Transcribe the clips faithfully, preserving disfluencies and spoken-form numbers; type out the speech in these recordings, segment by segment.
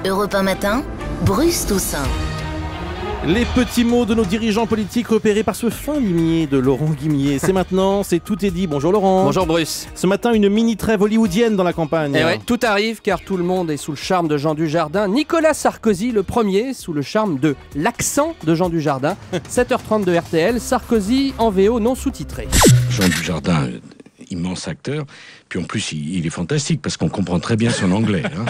Europe un matin, Bruce Toussaint. Les petits mots de nos dirigeants politiques repérés par ce fin limier de Laurent Guimier. C'est maintenant, c'est tout est dit. Bonjour Laurent. Bonjour Bruce. Ce matin, une mini-trêve hollywoodienne dans la campagne. Et ouais, tout arrive car tout le monde est sous le charme de Jean Dujardin. Nicolas Sarkozy, le premier, sous le charme de l'accent de Jean Dujardin. sept heures trente de R T L, Sarkozy en V O non sous-titré. Jean Dujardin, immense acteur, puis en plus il, il est fantastique parce qu'on comprend très bien son anglais. Hein.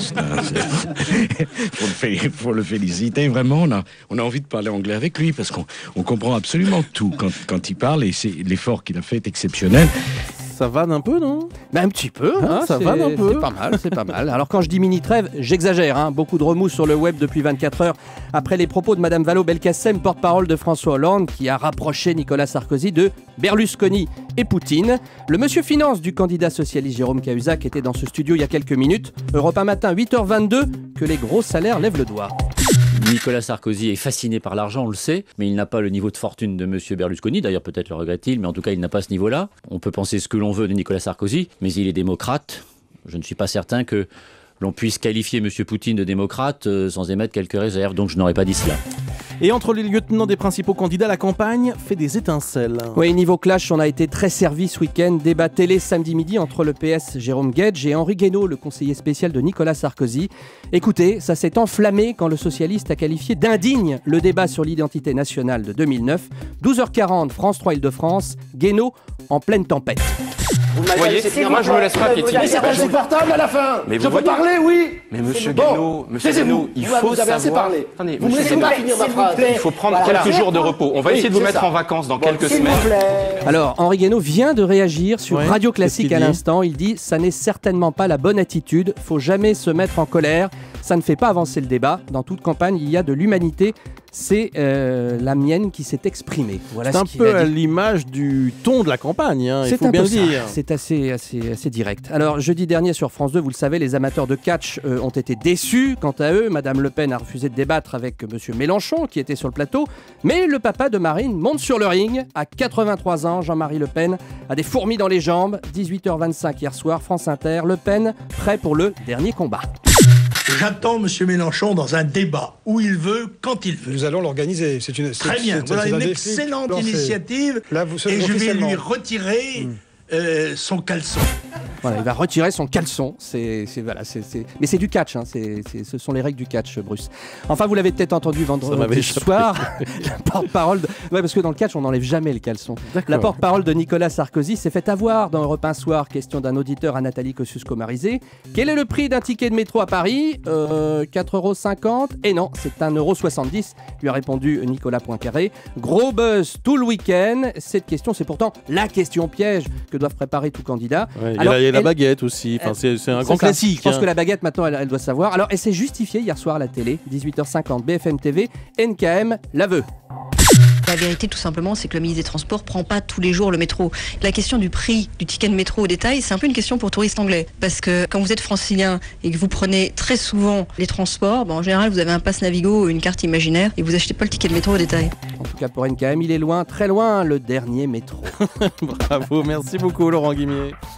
Il faut, faut le féliciter vraiment. On a, on a envie de parler anglais avec lui parce qu'on on comprend absolument tout quand, quand il parle et c'est, l'effort qu'il a fait est exceptionnel. Ça vanne un peu, non? Ben, un petit peu, hein, ça vanne un peu. C'est pas mal, c'est pas mal. Alors quand je dis mini-trêve, j'exagère. Hein. Beaucoup de remous sur le web depuis vingt-quatre heures après les propos de Madame Vallaud-Belkacem, porte-parole de François Hollande, qui a rapproché Nicolas Sarkozy de Berlusconi et Poutine. Le monsieur finance du candidat socialiste Jérôme Cahuzac était dans ce studio il y a quelques minutes. Europe un matin, huit heures vingt-deux, que les gros salaires lèvent le doigt. Nicolas Sarkozy est fasciné par l'argent, on le sait, mais il n'a pas le niveau de fortune de M. Berlusconi. D'ailleurs, peut-être le regrette-t-il, mais en tout cas, il n'a pas ce niveau-là. On peut penser ce que l'on veut de Nicolas Sarkozy, mais il est démocrate. Je ne suis pas certain que l'on puisse qualifier M. Poutine de démocrate euh, sans émettre quelques réserves, donc je n'aurais pas dit cela. Et entre les lieutenants des principaux candidats, la campagne fait des étincelles. Oui, niveau clash, on a été très servi ce week-end. Débat télé samedi midi entre le P S Jérôme Guedj et Henri Guénaud, le conseiller spécial de Nicolas Sarkozy. Écoutez, ça s'est enflammé quand le socialiste a qualifié d'indigne le débat sur l'identité nationale de deux mille neuf. douze heures quarante, France trois Île-de-France, Guénaud en pleine tempête. Vous voyez, moi je me laisse pas piétiner. Mais c'est insupportable à la fin. Mais je vous peux voyez... parler, oui. Mais monsieur bon, Guénaud, monsieur Guénaud, il faut vous avez assez savoir... parlé. Attendez, vous me laissez pas finir ma phrase. Il faut prendre voilà. quelques jours de repos. On va oui, essayer de vous mettre ça. en vacances dans bon, quelques semaines. Alors, Henri Guénaud vient de réagir sur ouais, Radio Classique à dit l'instant. Il dit « Ça n'est certainement pas la bonne attitude. Faut jamais se mettre en colère. Ça ne fait pas avancer le débat. Dans toute campagne, il y a de l'humanité. C'est euh, la mienne qui s'est exprimée. » Voilà C'est ce un qu'il peu a à dit. l'image du ton de la campagne, hein, il C'est faut un bien peu le ça. dire. C'est assez, assez, assez direct. Alors, jeudi dernier sur France deux, vous le savez, les amateurs de catch euh, ont été déçus. Quant à eux, Madame Le Pen a refusé de débattre avec Monsieur Mélenchon, qui était sur le plateau. Mais le papa de Marine monte sur le ring. À quatre-vingt-trois ans, Jean-Marie Le Pen a des fourmis dans les jambes. dix-huit heures vingt-cinq hier soir, France Inter. Le Pen, prêt pour le dernier combat. J'attends M. Mélenchon dans un débat, où il veut, quand il veut. Nous allons l'organiser. C'est une, Très bien, voilà une excellente initiative. Là, vous, et je vais lui retirer mmh. euh, son caleçon. Voilà, il va retirer son caleçon. C'est, c'est, voilà, c'est, c'est... Mais c'est du catch, hein. c'est, c'est, ce sont les règles du catch, Bruce. Enfin, vous l'avez peut-être entendu vendredi soir, la porte-parole de... ouais, parce que dans le catch, on n'enlève jamais le caleçon. D'accord. La porte-parole de Nicolas Sarkozy s'est fait avoir dans Europe un Soir, question d'un auditeur à Nathalie Kosciusko-Morizet. Quel est le prix d'un ticket de métro à Paris? euh, quatre euros cinquante. Et non, c'est un euro soixante-dix, lui a répondu Nicolas Poincaré. Gros buzz tout le week-end. Cette question, c'est pourtant la question piège que doivent préparer tout candidat. Ouais, Alors, il y a la elle... baguette aussi, enfin, c'est, c'est un grand ça. classique. Je pense hein. que la baguette, maintenant, elle, elle doit savoir. Alors, elle s'est justifiée hier soir à la télé, dix-huit heures cinquante, B F M T V, N K M l'aveu. La vérité, tout simplement, c'est que le ministre des Transports prend pas tous les jours le métro. La question du prix du ticket de métro au détail, c'est un peu une question pour touristes anglais. Parce que quand vous êtes francilien et que vous prenez très souvent les transports, ben en général, vous avez un pass Navigo ou une carte imaginaire et vous achetez pas le ticket de métro au détail. En tout cas, pour N K M, il est loin, très loin, le dernier métro. Bravo, merci beaucoup Laurent Guimier.